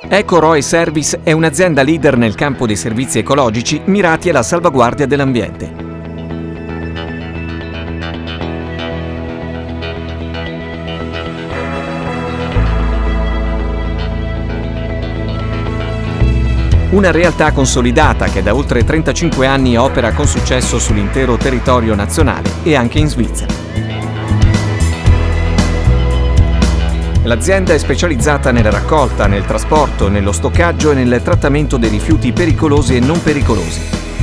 EcoRoe Service è un'azienda leader nel campo dei servizi ecologici mirati alla salvaguardia dell'ambiente. Una realtà consolidata che da oltre 35 anni opera con successo sull'intero territorio nazionale e anche in Svizzera. L'azienda è specializzata nella raccolta, nel trasporto, nello stoccaggio e nel trattamento dei rifiuti pericolosi e non pericolosi.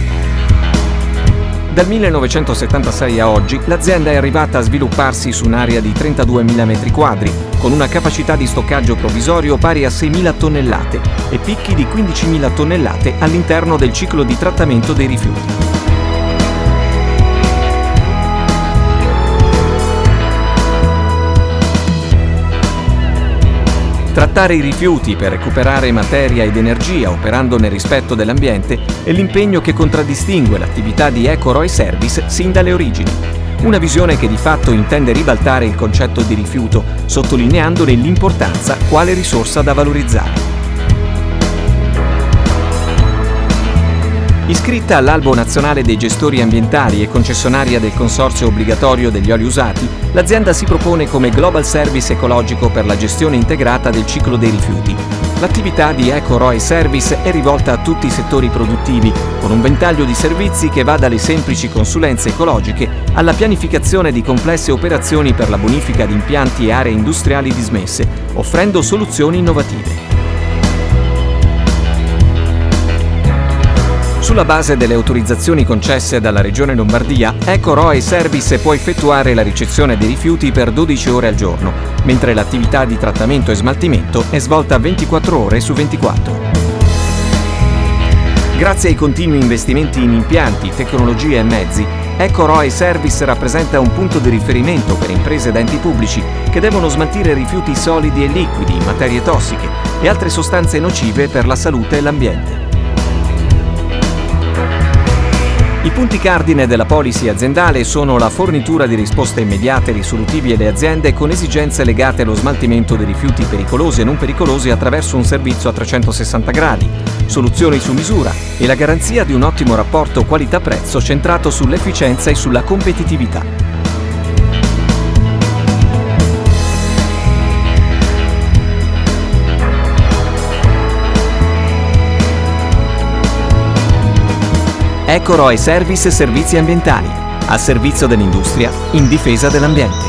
Dal 1976 a oggi l'azienda è arrivata a svilupparsi su un'area di 32.000 m2, con una capacità di stoccaggio provvisorio pari a 6.000 tonnellate e picchi di 15.000 tonnellate all'interno del ciclo di trattamento dei rifiuti. Trattare i rifiuti per recuperare materia ed energia operando nel rispetto dell'ambiente è l'impegno che contraddistingue l'attività di EcoRoe Service sin dalle origini. Una visione che di fatto intende ribaltare il concetto di rifiuto, sottolineandone l'importanza quale risorsa da valorizzare. Iscritta all'Albo Nazionale dei Gestori Ambientali e concessionaria del Consorzio Obbligatorio degli Oli Usati, l'azienda si propone come Global Service ecologico per la gestione integrata del ciclo dei rifiuti. L'attività di EcoRoe Service è rivolta a tutti i settori produttivi, con un ventaglio di servizi che va dalle semplici consulenze ecologiche alla pianificazione di complesse operazioni per la bonifica di impianti e aree industriali dismesse, offrendo soluzioni innovative. Sulla base delle autorizzazioni concesse dalla Regione Lombardia, EcoRoe Service può effettuare la ricezione dei rifiuti per 12 ore al giorno, mentre l'attività di trattamento e smaltimento è svolta 24 ore su 24. Grazie ai continui investimenti in impianti, tecnologie e mezzi, EcoRoe Service rappresenta un punto di riferimento per imprese ed enti pubblici che devono smaltire rifiuti solidi e liquidi, materie tossiche e altre sostanze nocive per la salute e l'ambiente. I punti cardine della policy aziendale sono la fornitura di risposte immediate e risolutivi alle aziende con esigenze legate allo smaltimento dei rifiuti pericolosi e non pericolosi attraverso un servizio a 360 gradi, soluzioni su misura e la garanzia di un ottimo rapporto qualità-prezzo centrato sull'efficienza e sulla competitività. EcoRoe Service Servizi Ambientali, al servizio dell'industria in difesa dell'ambiente.